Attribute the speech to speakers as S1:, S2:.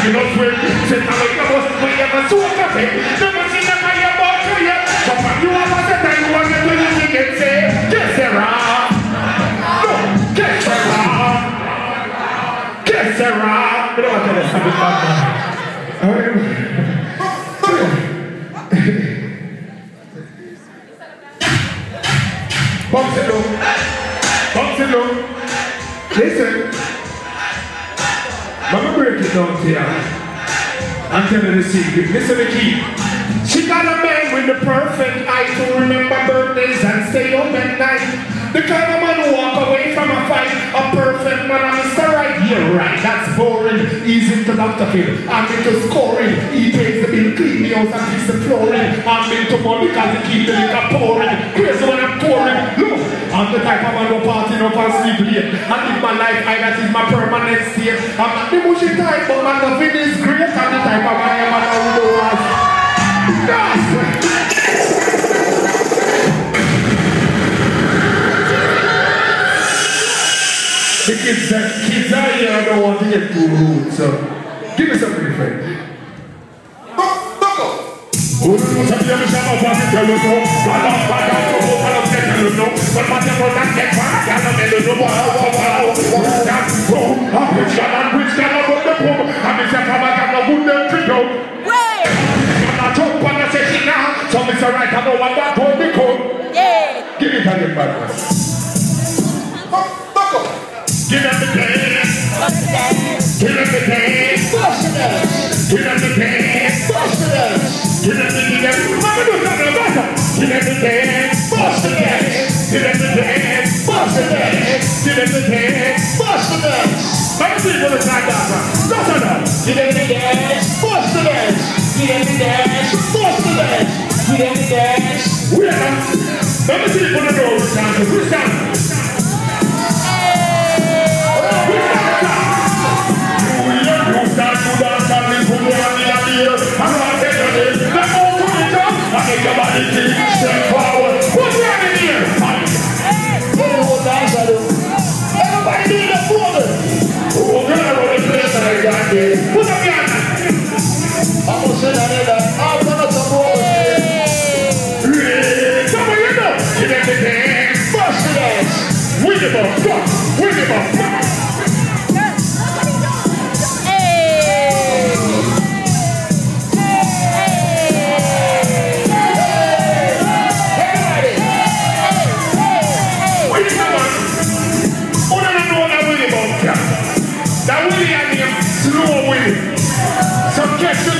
S1: you know, swear, say, I like the most, we ever saw a cafe. Never seen a guy about you yet. But when you have a set time, you want to do anything and say, get Sarah. No, get Sarah. Get Sarah. You know what I'm saying? Box it low. Box it low. Listen. Let me break it down to you. I'm telling you the secret. Listen to the key. She got a man with the perfect eye to remember birthdays and stay up at night. The kind of man who walk away from a fight. A perfect man, I'm Mr. Right. Yeah, right. That's boring. He's into Dr. Phil. I'm into scoring. He pays the bill, clean the house and fix the flooring. I'm into money because he keep the liquor pouring. Crazy when I'm touring. Look, I'm the type of man who party up and sleep late. I live my life, that is my permanent state. I'm not the mushy type, but my loving is great. I'm the type of man who was. The kids are here, I don't want to get too rude, so give me something different. Who knows what I'm going to tell you? So Mr. Right, I don't want that boy to come. Yeah. Give it a little bit. Give them the dance. Give them the dance. Give them the dance. Give them the dance. Mama, do something about that. Give them the dance. Bust the dance. Give them the dance. Bust the dance. Give them the dance. Bust the dance. Let me see what it's like that. Bust the dance. Give them the dance. Bust the dance. Give them the dance. Bust the dance. Give them the dance. Let me see what it's like. Who's down? Step forward. What's happening here? Everybody do that for me. Oh, God, I want to play that I got there. Put up your hand. I'm going to say that in there. I'm going to support it. Come on, you know. Get at the dance. Bust the dance. Win him up. Win him up. That Willie and him slow Willie. So catch the